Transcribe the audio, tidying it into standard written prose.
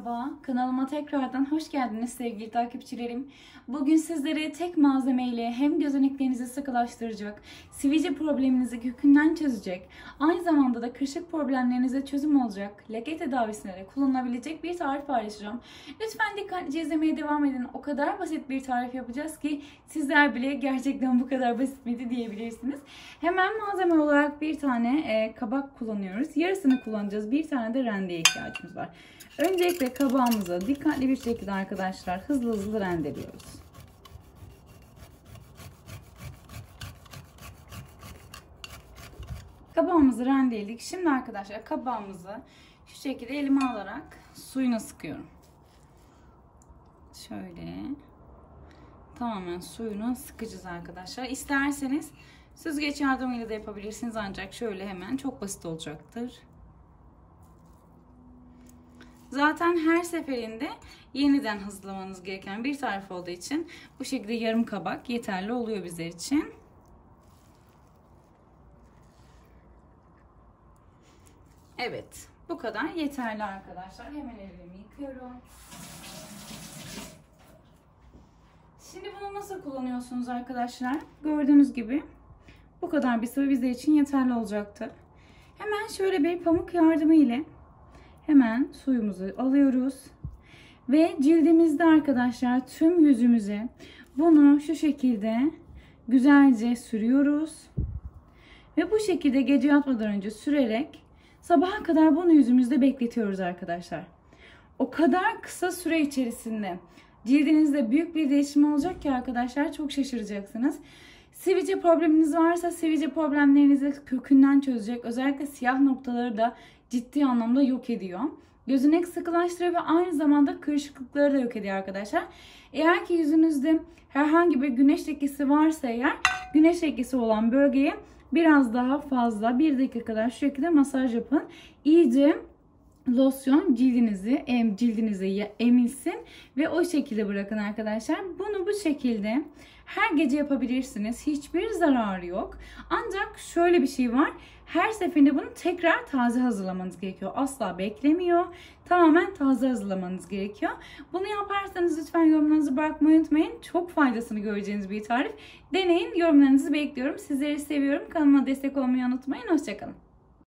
Merhaba, kanalıma tekrardan hoş geldiniz sevgili takipçilerim. Bugün sizlere tek malzemeyle hem gözeneklerinizi sıkılaştıracak, sivilce probleminizi kökünden çözecek, aynı zamanda da kırışık problemlerinize çözüm olacak, leke tedavisine de kullanılabilecek bir tarif paylaşacağım. Lütfen dikkatlice izlemeye devam edin. O kadar basit bir tarif yapacağız ki sizler bile gerçekten bu kadar basit miydi diyebilirsiniz. Hemen malzeme olarak bir tane kabak kullanıyoruz. Yarısını kullanacağız. Bir tane de rendeye ihtiyacımız var. Öncelikle kabağımızı dikkatli bir şekilde arkadaşlar hızlı rendeliyoruz. Kabağımızı rendeledik. Şimdi arkadaşlar kabağımızı şu şekilde elime alarak suyuna sıkıyorum. Şöyle tamamen suyunu sıkacağız arkadaşlar. İsterseniz süzgeç yardımıyla da yapabilirsiniz, ancak şöyle hemen çok basit olacaktır. Zaten her seferinde yeniden hızlamanız gereken bir tarif olduğu için bu şekilde yarım kabak yeterli oluyor bizler için. Evet, bu kadar yeterli arkadaşlar. Hemen ellerimi yıkıyorum. Şimdi bunu nasıl kullanıyorsunuz arkadaşlar? Gördüğünüz gibi bu kadar bir sıvı bizler için yeterli olacaktır. Hemen şöyle bir pamuk yardımı ile hemen suyumuzu alıyoruz ve cildimizde arkadaşlar tüm yüzümüze bunu şu şekilde güzelce sürüyoruz ve bu şekilde gece yatmadan önce sürerek sabaha kadar bunu yüzümüzde bekletiyoruz arkadaşlar. O kadar kısa süre içerisinde cildinizde büyük bir değişim olacak ki arkadaşlar, çok şaşıracaksınız. Sivilce probleminiz varsa sivilce problemlerinizi kökünden çözecek. Özellikle siyah noktaları da ciddi anlamda yok ediyor. Gözenek sıkılaştırıyor ve aynı zamanda kırışıklıkları da yok ediyor arkadaşlar. Eğer ki yüzünüzde herhangi bir güneş lekesi varsa eğer, güneş lekesi olan bölgeye biraz daha fazla 1 dakika kadar şu şekilde masaj yapın. İyice losyon cildinize emilsin ve o şekilde bırakın arkadaşlar. Bunu bu şekilde her gece yapabilirsiniz. Hiçbir zararı yok. Ancak şöyle bir şey var. Her seferinde bunu tekrar taze hazırlamanız gerekiyor. Asla beklemiyor. Tamamen taze hazırlamanız gerekiyor. Bunu yaparsanız lütfen yorumlarınızı bırakmayı unutmayın. Çok faydasını göreceğiniz bir tarif. Deneyin. Yorumlarınızı bekliyorum. Sizleri seviyorum. Kanalıma destek olmayı unutmayın. Hoşça kalın.